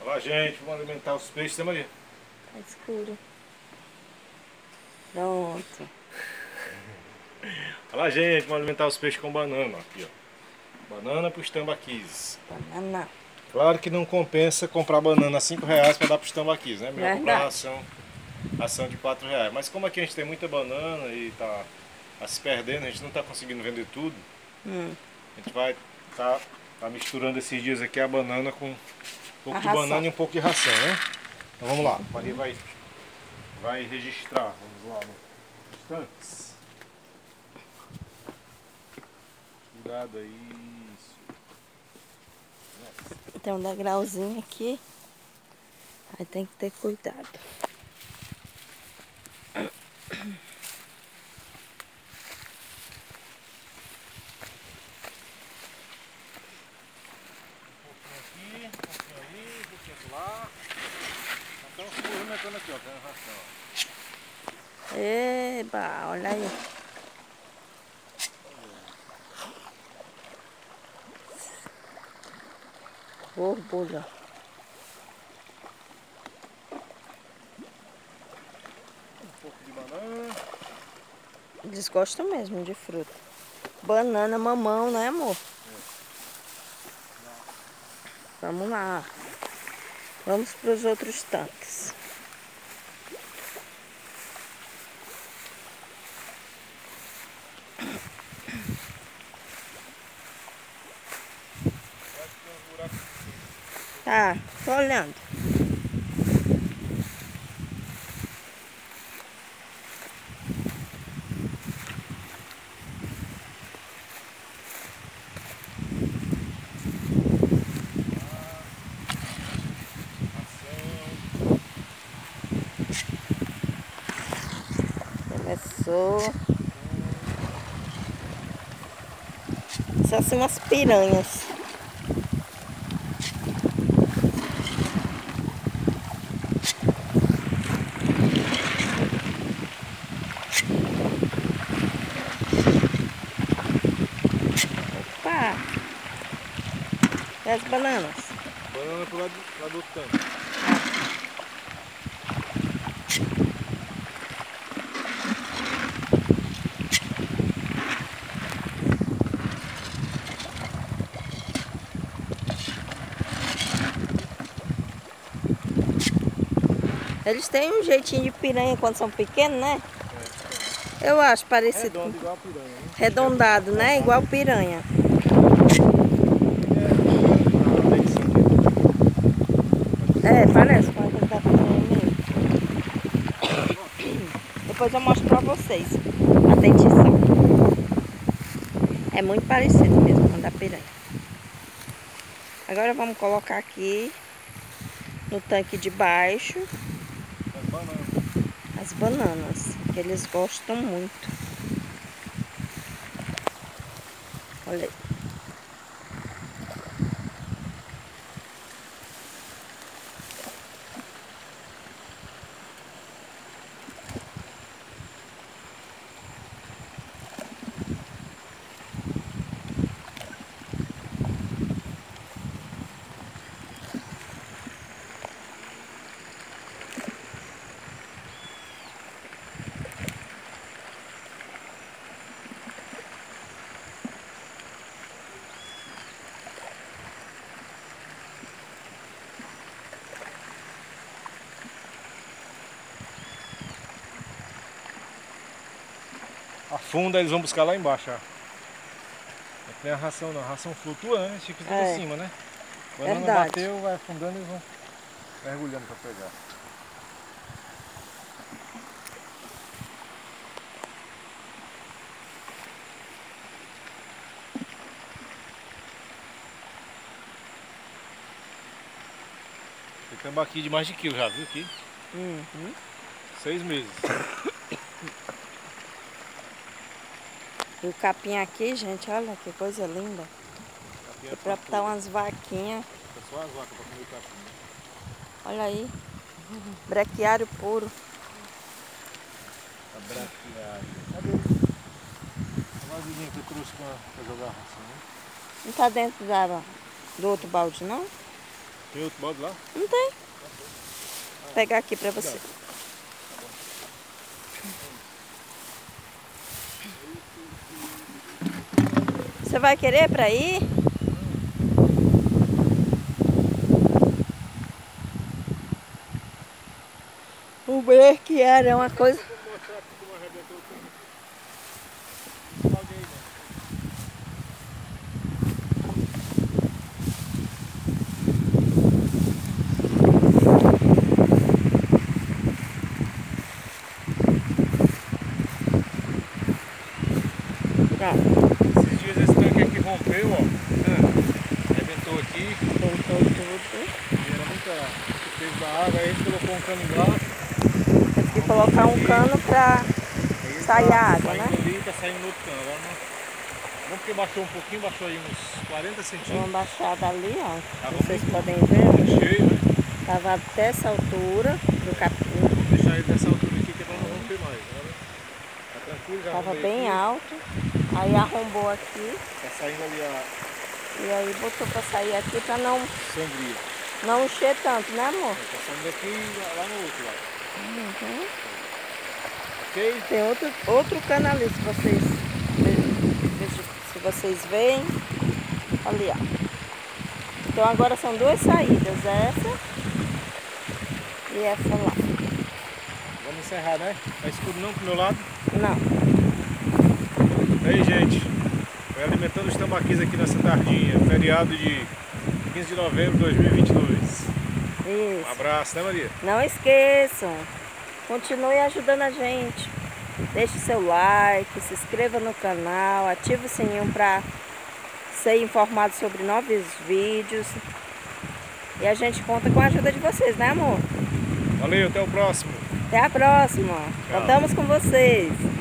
Olá, gente, vamos alimentar os peixes, tem Maria? Tá escuro. Pronto. Olá, gente, vamos alimentar os peixes com banana. Aqui, ó. Banana para os tambaquis. Banana. Claro que não compensa comprar banana a R$5 para dar para os tambaquis, né? Melhor comprar Verdade. ração de R$4. Mas como aqui a gente tem muita banana e tá se perdendo, a gente não está conseguindo vender tudo. A gente vai tá misturando esses dias aqui a banana com um pouco de banana e um pouco de ração, né? Então vamos lá, Maria vai registrar. Vamos lá nos tanques. Cuidado aí, isso. Tem um degrauzinho aqui. Aí tem que ter cuidado. Um pouquinho aí, um pouquinho lá. Então se movimentando aqui, ó, tem a ração. Eba, olha aí. Borbulha. Um pouco de banana. Eles gostam mesmo de fruta. Banana, mamão, né, amor? Vamos lá. Vamos para os outros tanques. Tá, tô olhando. Começou. São assim umas piranhas. Opa! E as bananas? Banana pro lado do outro tanque. Eles têm um jeitinho de piranha quando são pequenos, né? Eu acho parecido. Redondo igual a piranha, né? Redondado, né? Igual piranha. É, parece com a da piranha mesmo. Depois eu mostro pra vocês a dentição. É muito parecido mesmo com a da piranha. Agora vamos colocar aqui no tanque de baixo as bananas, que eles gostam muito. Olha aí. Afunda, eles vão buscar lá embaixo, ó. Não tem a ração não, a ração flutua, né? Fica em cima, né? Quando ela bateu, vai afundando e eles vão mergulhando para pegar. Tem tambaqui de mais de quilo já, viu aqui? 6 meses. E o capim aqui, gente, olha que coisa linda. É pra botar umas vaquinhas. É só as vacas para comer o capim. Olha aí. Brequiário puro. A brequiário. Cadê? A vasilhinha que eu trouxe para jogar a ração, né? Não tá dentro do outro balde, não? Tem outro balde lá? Não tem. Vou pegar aqui pra você. Você vai querer pra ir? O ver que era uma coisa. Esses dias esse tanque aqui rompeu, ó. Arrebentou aqui. Voltou tudo. E era muito peso da água, aí a gente colocou um cano embaixo. Tem que colocar um cano pra sair a água, né? Ali, tá saindo no outro cano. Agora não porque baixou um pouquinho, baixou aí uns 40 centímetros. Uma baixada ali, ó. Tava Vocês muito podem ver. cheio, né? Tava até essa altura do capim. Vou deixar ele nessa altura aqui que é pra não romper mais. Agora tá tranquilo, já Tava arrumei bem aqui. alto. Aí arrombou aqui. Tá saindo ali a E aí botou pra sair aqui pra não sangria. encher tanto, né, amor? Tá saindo daqui e lá no outro lado. Uhum. Ok? Tem outro cano ali, se vocês veem. Ali, ó. Então agora são duas saídas, essa e essa lá. Vamos encerrar, né? Tá escuro não pro meu lado? Não. Aí, gente. Foi alimentando os tambaquis aqui nessa tardinha. Feriado de 15 de novembro de 2022. Isso. Um abraço, né, Maria? Não esqueçam. Continue ajudando a gente. Deixe seu like, se inscreva no canal, ative o sininho para ser informado sobre novos vídeos. E a gente conta com a ajuda de vocês, né, amor? Valeu, até o próximo. Até a próxima. Tchau. Contamos com vocês.